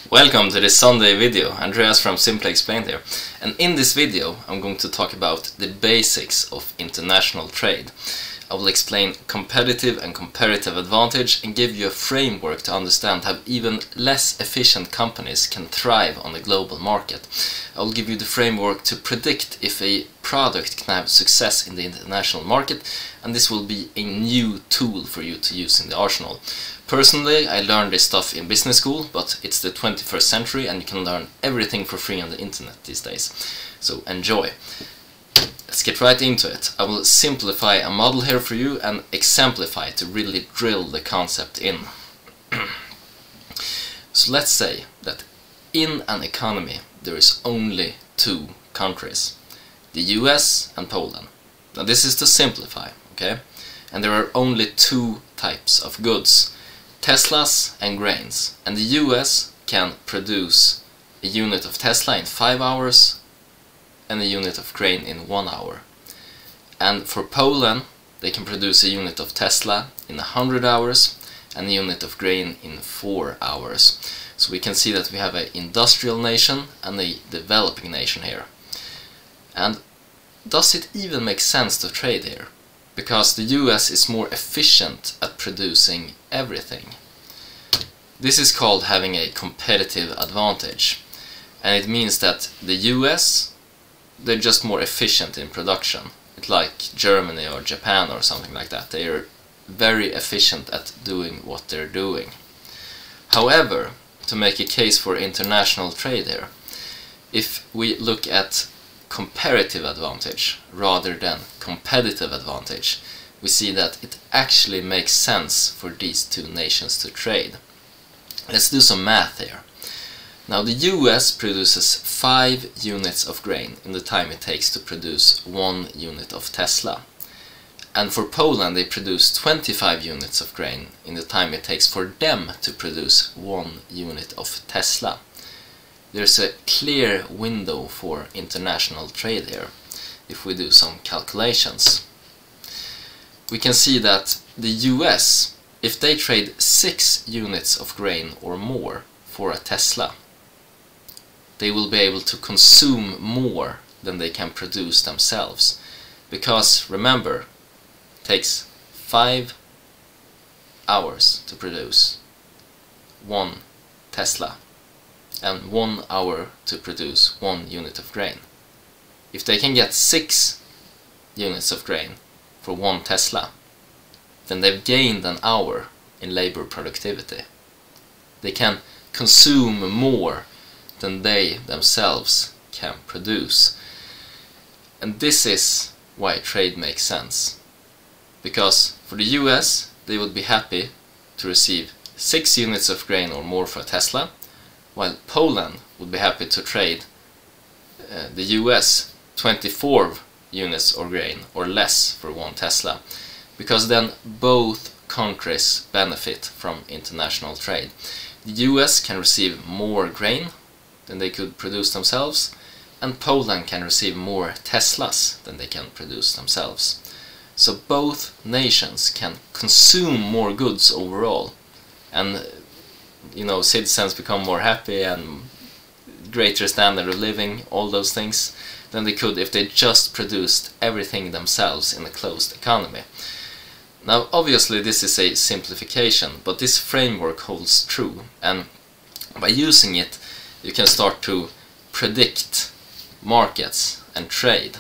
Welcome to this Sunday video. Andreas from Simply Explained here. And in this video I'm going to talk about the basics of international trade. I will explain competitive and comparative advantage and give you a framework to understand how even less efficient companies can thrive on the global market. I will give you the framework to predict if a product can have success in the international market, and this will be a new tool for you to use in the arsenal. Personally, I learned this stuff in business school, but it's the 21st century and you can learn everything for free on the internet these days. So enjoy! Let's get right into it. I will simplify a model here for you and exemplify to really drill the concept in. So let's say that in an economy there is only two countries, the US and Poland. Now this is to simplify, okay? And there are only two types of goods, Teslas and grains. And the US can produce a unit of Tesla in 5 hours and a unit of grain in 1 hour. And for Poland, they can produce a unit of Tesla in 100 hours and a unit of grain in 4 hours. So we can see that we have an industrial nation and a developing nation here. And does it even make sense to trade here? Because the US is more efficient at producing everything. This is called having a competitive advantage. And it means that the US, they're just more efficient in production. It's like Germany or Japan or something like that. They are very efficient at doing what they're doing. However, to make a case for international trade here, if we look at comparative advantage rather than competitive advantage, we see that it actually makes sense for these two nations to trade. Let's do some math here. Now the US produces 5 units of grain in the time it takes to produce 1 unit of Tesla. And for Poland they produce 25 units of grain in the time it takes for them to produce 1 unit of Tesla. There's a clear window for international trade here, if we do some calculations. We can see that the US, if they trade 6 units of grain or more for a Tesla, they will be able to consume more than they can produce themselves. Because remember, it takes 5 hours to produce 1 Tesla and 1 hour to produce 1 unit of grain. If they can get 6 units of grain for 1 Tesla, then they've gained an hour in labor productivity. They can consume more than they themselves can produce. And this is why trade makes sense. Because for the US, they would be happy to receive 6 units of grain or more for a Tesla, while Poland would be happy to trade the US 24 units of grain or less for 1 Tesla, because then both countries benefit from international trade. The US can receive more grain than they could produce themselves, and Poland can receive more Teslas than they can produce themselves. So both nations can consume more goods overall, and citizens become more happy and greater standard of living, all those things, than they could if they just produced everything themselves in a closed economy. Now obviously this is a simplification, but this framework holds true, and by using it you can start to predict markets and trade,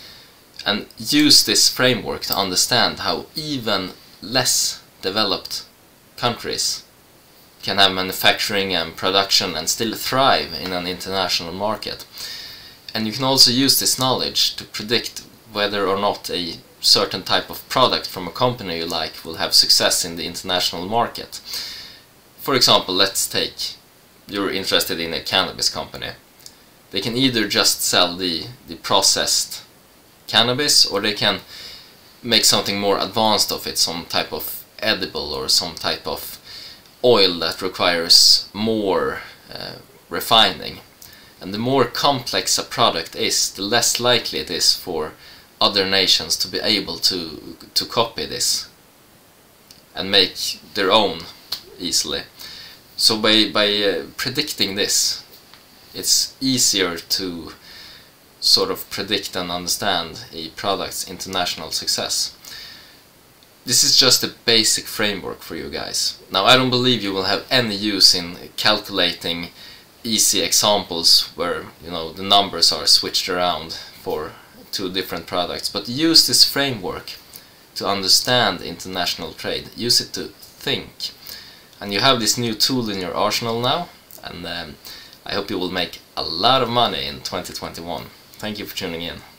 and use this framework to understand how even less developed countries can have manufacturing and production and still thrive in an international market. And you can also use this knowledge to predict whether or not a certain type of product from a company you like will have success in the international market. For example, let's take, you're interested in a cannabis company. They can either just sell the processed cannabis, or they can make something more advanced of it, some type of edible or some type of oil that requires more refining. And the more complex a product is, the less likely it is for other nations to be able to copy this and make their own easily. So by predicting this, it's easier to sort of predict and understand a product's international success. This is just a basic framework for you guys. Now, I don't believe you will have any use in calculating easy examples where, you know, the numbers are switched around for two different products, but use this framework to understand international trade. Use it to think. And you have this new tool in your arsenal now, and I hope you will make a lot of money in 2021. Thank you for tuning in.